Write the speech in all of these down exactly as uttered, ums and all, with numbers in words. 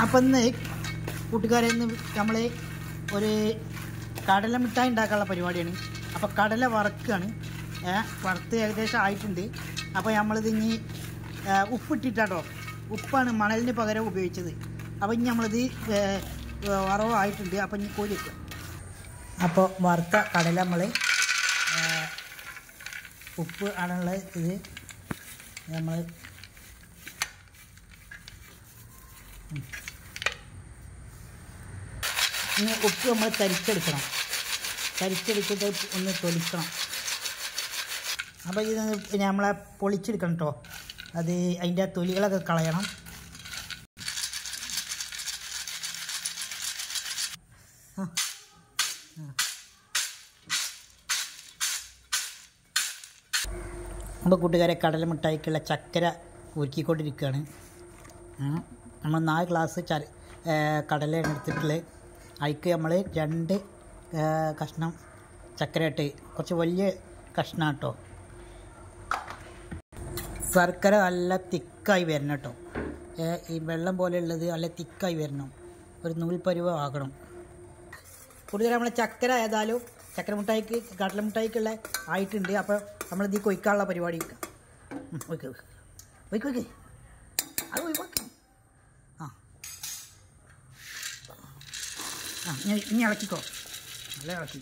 അപ്പം ഇന്ന് കൂട്ടുകാരെ ഇന്ന് നമ്മൾ ഒരു കടല മിഠായി ഉണ്ടാക്കാനുള്ള പരിപാടിയാണ്. അപ്പോൾ കടല വറുക്കുകയാണ്. വറുത്ത് ഏകദേശം ആയിട്ടുണ്ട്. അപ്പോൾ നമ്മളിത് ഇനി ഉപ്പിട്ടിട്ടാട്ടോ, ഉപ്പാണ് മണലിന് പകരം ഉപയോഗിച്ചത്. അപ്പോൾ ഇനി നമ്മളിത് വറവായിട്ടുണ്ട്. അപ്പോൾ ഇനി കോരി വയ്ക്കുക. അപ്പോൾ വറുത്ത കടല നമ്മൾ ഉപ്പ് ആണുള്ള ഇത് നമ്മൾ ഇനി ഉപ്പ് നമ്മൾ തരിച്ചെടുക്കണം. തരിച്ചെടുത്തിട്ട് ഒന്ന് തൊലിക്കണം. അപ്പോൾ ഇത് നമ്മളെ പൊളിച്ചെടുക്കണം കേട്ടോ. അത് അതിൻ്റെ തൊലികളൊക്കെ കളയണം. അപ്പോൾ കൂട്ടുകാരെ കടല മിഠായിക്കുള്ള ചക്കര ഒരുക്കിക്കൊണ്ടിരിക്കുകയാണ്. നമ്മൾ നാല് ഗ്ലാസ് ചര കടലയാണ് എടുത്തിട്ടുള്ളത്. അതിക്ക് നമ്മൾ രണ്ട് കഷ്ണം ചക്കര ഇട്ട്, കുറച്ച് വലിയ കഷ്ണം കേട്ടോ. ശർക്കര നല്ല തിക്കായി വരണം കേട്ടോ. ഈ വെള്ളം പോലെ ഉള്ളത് നല്ല തിക്കായി വരണം. ഒരു നൂൽ പരുവം ആകണം. കൂടുതൽ നമ്മൾ ചക്കര ഏതായാലും ചക്കര മിഠായിക്ക് കടല മിഠായിക്കുള്ള ആയിട്ടുണ്ട്. അപ്പോൾ നമ്മളിത് കൊയ്ക്കാനുള്ള പരിപാടി വയ്ക്കാം. വയ്ക്ക് വയ്ക്ക് വയ്ക്ക് അത് ഒഴിവാക്കി. ആ ആ ഇനി ഇനി ഇളക്കിക്കോ. നല്ല ഇളക്കി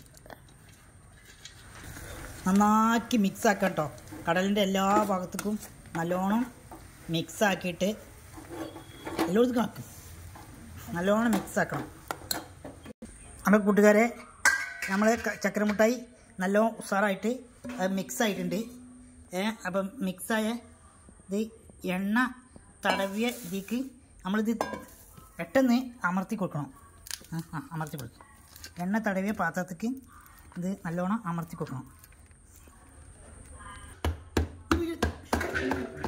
നന്നാക്കി മിക്സ് ആക്കാം കേട്ടോ. കടലിൻ്റെ എല്ലാ ഭാഗത്തേക്കും നല്ലോണം മിക്സ് ആക്കിയിട്ട് എല്ലായിടത്തും ആക്കും. നല്ലോണം മിക്സ് ആക്കണം. അപ്പോൾ കൂട്ടുകാരെ നമ്മൾ ചക്കര മിഠായി നല്ലോണം ഉഷാറായിട്ട് മിക്സ് ആയിട്ടുണ്ട്. അപ്പം മിക്സായ ഇത് എണ്ണ തടവിയ ഇതിക്ക് നമ്മളിത് പെട്ടെന്ന് അമർത്തി കൊടുക്കണം. ആ അമർത്തി കൊടുക്കും. എണ്ണ തടവിയ പാത്രത്തേക്ക് ഇത് നല്ലോണം അമർത്തി കൊടുക്കണം.